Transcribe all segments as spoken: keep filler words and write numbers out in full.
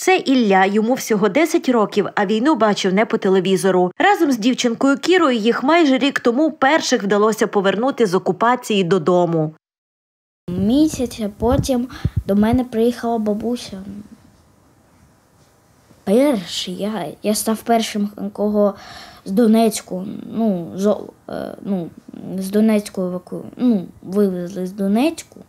Це Ілля, йому всього десять років, а війну бачив не по телевізору. Разом з дівчинкою Кірою їх майже рік тому перших вдалося повернути з окупації додому. Місяць, а потім до мене приїхала бабуся. Перший, я, я став першим, кого з Донецьку, ну, з, ну, з Донецьку еваку... ну, вивезли з Донецьку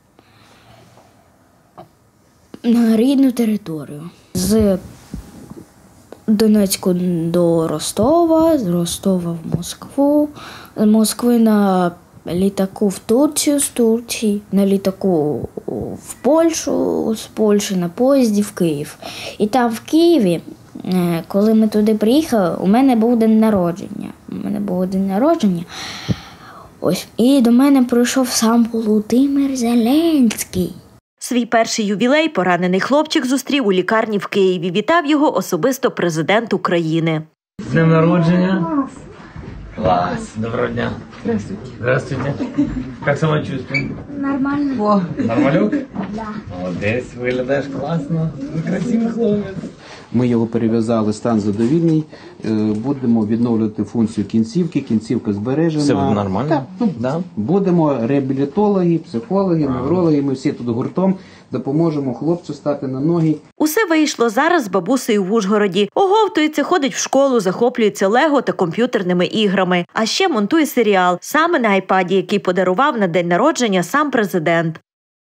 на рідну територію. З Донецьку до Ростова, з Ростова в Москву, з Москви на літаку в Турцію, з Турції на літаку в Польщу, з Польщі на поїзді в Київ. І там в Києві, коли ми туди приїхали, у мене був день народження. У мене був день народження. Ось. І до мене прийшов сам Володимир Зеленський. Свій перший ювілей поранений хлопчик зустрів у лікарні в Києві. Вітав його особисто президент України. З днем народження. Класс. Доброго дня. Здравствуйте. Здравствуйте. Как самочувствие? Нормально. О, нормалюк? Да. Молодець, виглядаєш класно. Красивий хлопець. Ми його перев'язали, стан задовільний, будемо відновлювати функцію кінцівки, кінцівка збережена. Все буде нормально? Так, ну, да. Будемо реабілітологи, психологи, неврологи, ми всі тут гуртом допоможемо хлопцю стати на ноги. Усе вийшло зараз з бабусею в Ужгороді. Оговтується, ходить в школу, захоплюється лего та комп'ютерними іграми. А ще монтує серіал, саме на айпаді, який подарував на день народження сам президент.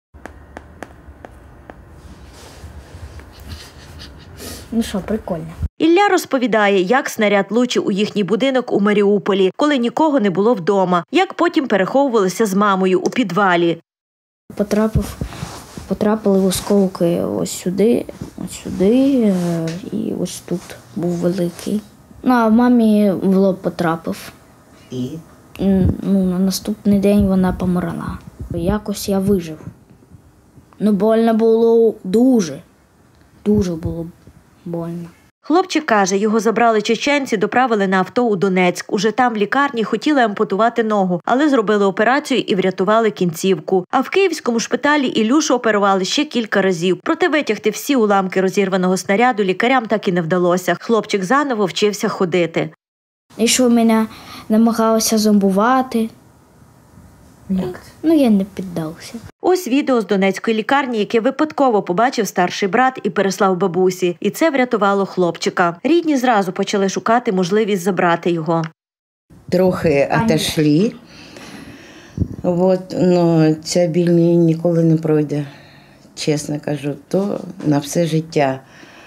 Ну що, прикольно. Ілля розповідає, як снаряд влучив у їхній будинок у Маріуполі, коли нікого не було вдома, як потім переховувалися з мамою у підвалі. Потрапив, потрапили осколки ось сюди, ось сюди і ось тут був великий. Ну, а мамі в лоб потрапив. І? Ну, на наступний день вона померла. Якось я вижив. Ну, больно було дуже, дуже було больно. Хлопчик каже, його забрали чеченці, доправили на авто у Донецьк. Уже там в лікарні хотіли ампутувати ногу, але зробили операцію і врятували кінцівку. А в київському шпиталі Ілюшу оперували ще кілька разів. Проте витягти всі уламки розірваного снаряду лікарям так і не вдалося. Хлопчик заново вчився ходити. І що мене намагалося зомбувати. Як? Ну, я не піддався. Ось відео з донецької лікарні, яке випадково побачив старший брат і переслав бабусі. І це врятувало хлопчика. Рідні зразу почали шукати можливість забрати його. Трохи отошли. Вот, но ця біль ніколи не пройде, чесно кажу, то на все життя.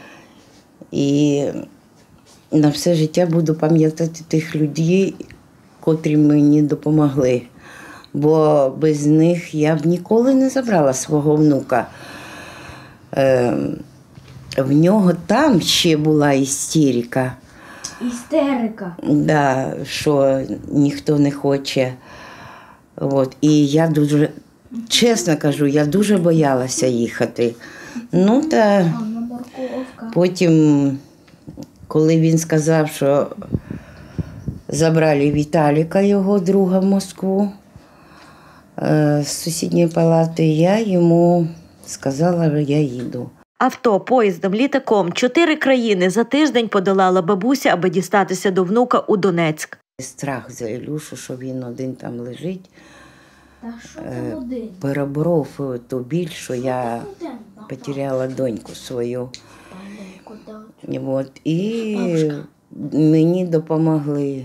І на все життя буду пам'ятати тих людей, котрі мені допомогли. Бо без них я б ніколи не забрала свого внука. Е, в нього там ще була істерика. Істерика. Да, що ніхто не хоче. От. І я дуже, чесно кажу, я дуже боялася їхати. Ну, та потім, коли він сказав, що забрали Віталіка, його друга, в Москву, з сусідньої палати, я йому сказала, що я їду. Авто, поїздом, літаком, чотири країни за тиждень подолала бабуся, аби дістатися до внука у Донецьк. Страх за Ілюшу, що він один там лежить, Та що там один? переборов ту біль, що я потеряла доньку свою. От. І мені допомогли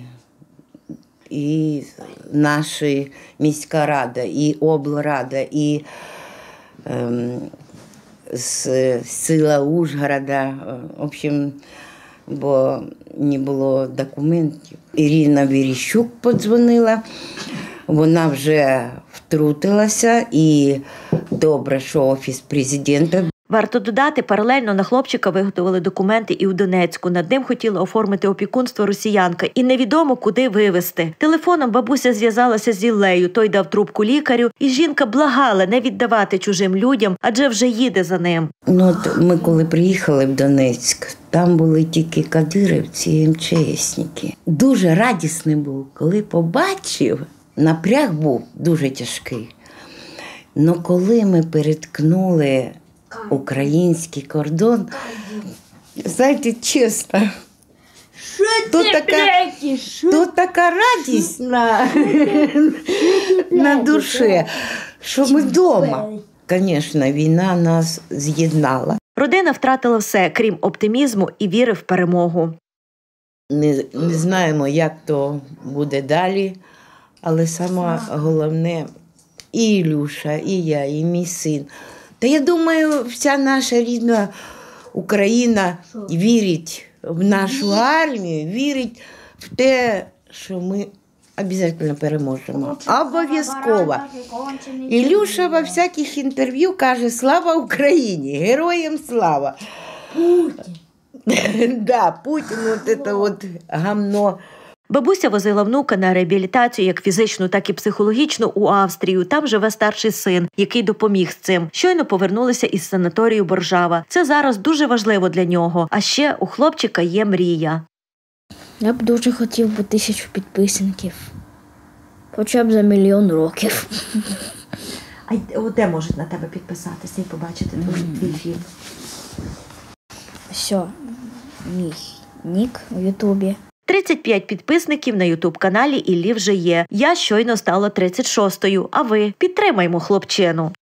і наша міська рада, і облрада, і ем, сила Ужгорода. В общем, бо не було документів. Ірина Верещук подзвонила, вона вже втрутилася, і добре, що Офіс президента. Варто додати, паралельно на хлопчика виготовили документи і у Донецьку. Над ним хотіла оформити опікунство росіянка. І невідомо, куди вивезти. Телефоном бабуся зв'язалася з Іллею, той дав трубку лікарю. І жінка благала не віддавати чужим людям, адже вже їде за ним. Ну, от ми коли приїхали в Донецьк, там були тільки кадирівці і ем че есники. Дуже радісний був, коли побачив. Напряг був дуже тяжкий. Но коли ми переткнули український кордон, Знаєте, чесно, тут така, тут така радість на, на душі, що ми вдома. Звісно, війна нас з'єднала. Родина втратила все, крім оптимізму і віри в перемогу. Не, не знаємо, як то буде далі, але саме головне і Ілюша, і я, і мій син. Та я думаю, вся наша рідна Україна вірить в нашу армію, вірить в те, що ми обов'язково переможемо. Обов'язково. Ілюша во всяких інтерв'ю каже: «Слава Україні! Героям слава!» Путін. Да, Путін, от це от гамно. Бабуся возила внука на реабілітацію як фізичну, так і психологічну у Австрію. Там живе старший син, який допоміг з цим. Щойно повернулися із санаторію Боржава. Це зараз дуже важливо для нього. А ще у хлопчика є мрія. Я б дуже хотів би тисячу підписників. Хоча б за мільйон років. А де можуть на тебе підписатися і побачити твій фільм? Все, мій нік у Ютубі. тридцять п'ять підписників на ютуб-каналі Іллі вже є. Я щойно стала тридцять шостою. А ви? Підтримаймо хлопчину.